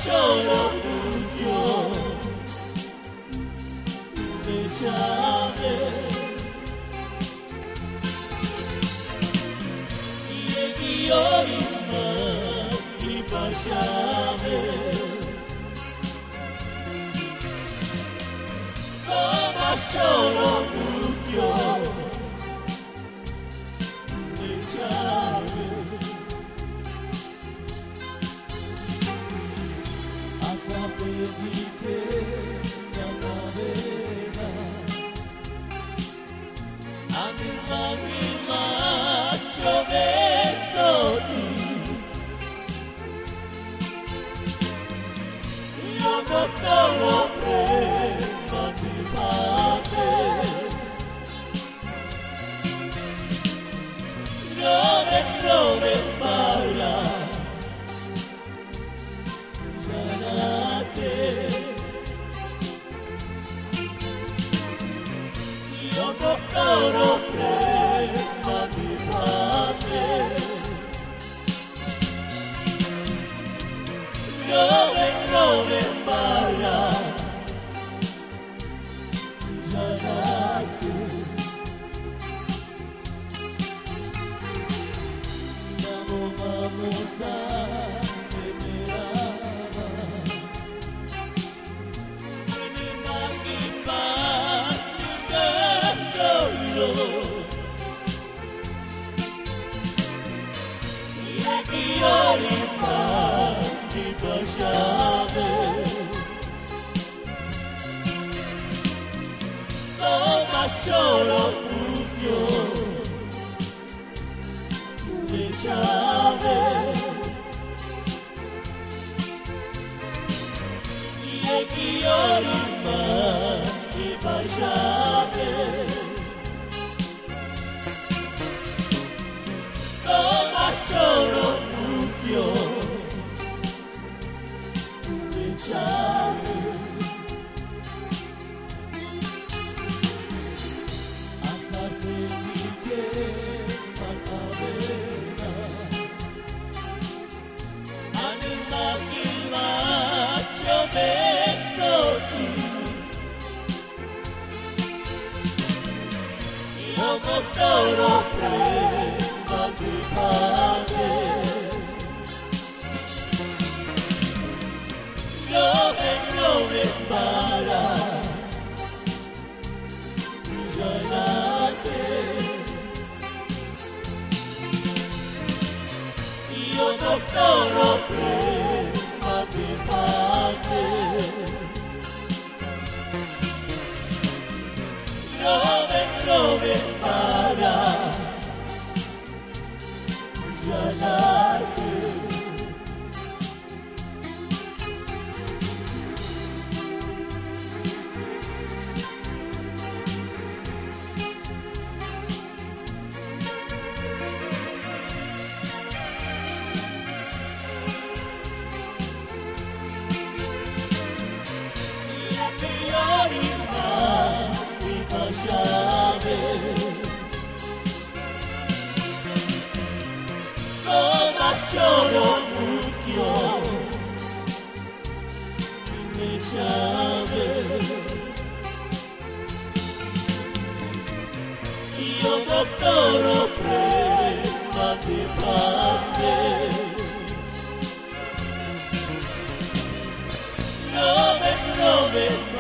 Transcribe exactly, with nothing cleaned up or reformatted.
solo tuyo me llame y hoy y pasame sono solo tuyo me llame sapere che non aveva anima giovezzo io portavo prima di parte dove dove parla io portavo prima di parte dove dove parla già da te mamma mamma sa io rimani baciame sono solo tuyo diciame io rimani baciame sono solo tuyo diciame hasta que che matavera anima che la giovezzo io portavo prima di parte dove dove para già te io portavo prima di parte dove dove para già te sono solo tuyo me llame io portavo prima di parte dove dove